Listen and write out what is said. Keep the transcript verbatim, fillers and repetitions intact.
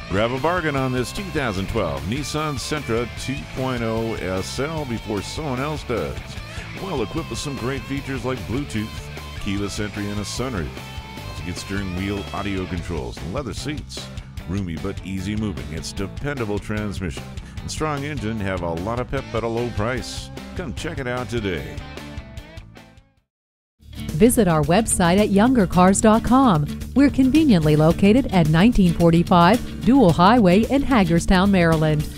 Grab a bargain on this two thousand twelve Nissan Sentra two point oh S L before someone else does. Well equipped with some great features like Bluetooth, keyless entry, and a sunroof. Also get steering wheel audio controls and leather seats. Roomy but easy moving. Its dependable transmission and strong engine have a lot of pep at a low price. Come check it out today. Visit our website at younger cars dot com. We're conveniently located at nineteen forty-five Dual Highway in Hagerstown, Maryland.